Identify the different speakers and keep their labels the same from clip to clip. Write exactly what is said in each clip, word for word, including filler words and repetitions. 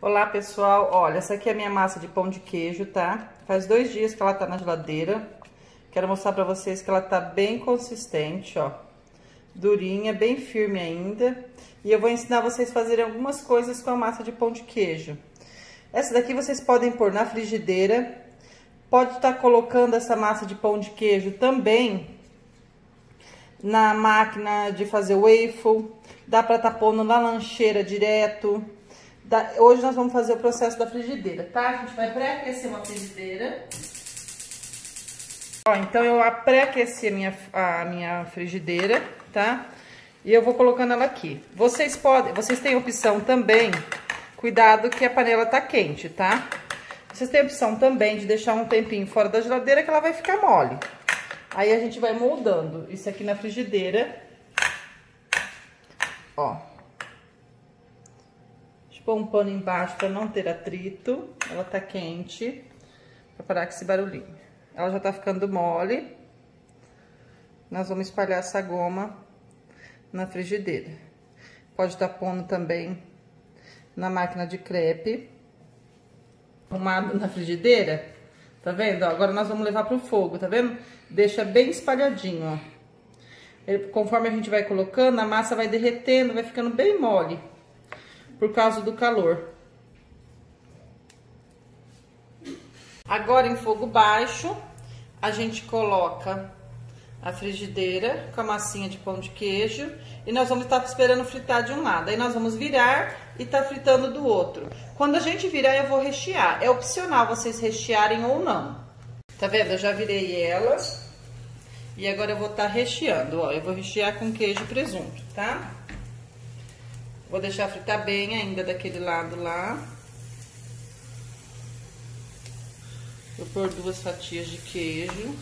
Speaker 1: Olá, pessoal. Olha, essa aqui é a minha massa de pão de queijo, tá? Faz dois dias que ela tá na geladeira. Quero mostrar pra vocês que ela tá bem consistente, ó. Durinha, bem firme ainda. E eu vou ensinar vocês a fazerem algumas coisas com a massa de pão de queijo. Essa daqui vocês podem pôr na frigideira. Pode estar colocando essa massa de pão de queijo também na máquina de fazer waffle. Dá pra estar pondo na lancheira direto. Da, hoje nós vamos fazer o processo da frigideira, tá? A gente vai pré-aquecer uma frigideira. Ó, então eu pré-aqueci a minha, a minha frigideira, tá? E eu vou colocando ela aqui. Vocês podem, vocês têm opção também, cuidado que a panela tá quente, tá? Vocês têm a opção também de deixar um tempinho fora da geladeira que ela vai ficar mole. Aí a gente vai moldando isso aqui na frigideira. Ó. Pôr um pano embaixo para não ter atrito. Ela tá quente. Pra parar com esse barulhinho. Ela já tá ficando mole. Nós vamos espalhar essa goma na frigideira. Pode estar pondo também na máquina de crepe. Arrumado na frigideira. Tá vendo? Ó, agora nós vamos levar pro fogo, tá vendo? Deixa bem espalhadinho, ó. Conforme a gente vai colocando, a massa vai derretendo, vai ficando bem mole. Por causa do calor. Agora em fogo baixo, a gente coloca a frigideira com a massinha de pão de queijo e nós vamos estar esperando fritar de um lado. Aí nós vamos virar e tá fritando do outro. Quando a gente virar, eu vou rechear. É opcional vocês rechearem ou não. Tá vendo? Eu já virei ela e agora eu vou estar recheando. Ó, eu vou rechear com queijo e presunto, tá? Vou deixar fritar bem ainda daquele lado lá. Vou pôr duas fatias de queijo.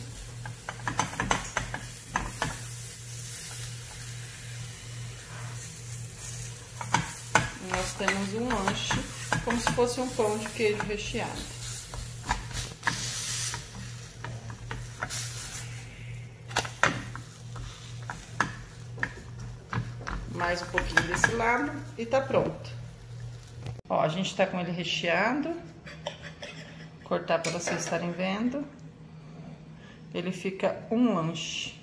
Speaker 1: Nós temos um lanche, como se fosse um pão de queijo recheado. Mais um pouquinho desse lado e tá pronto. Ó, a gente tá com ele recheado. Vou cortar para vocês estarem vendo. Ele fica um lanche.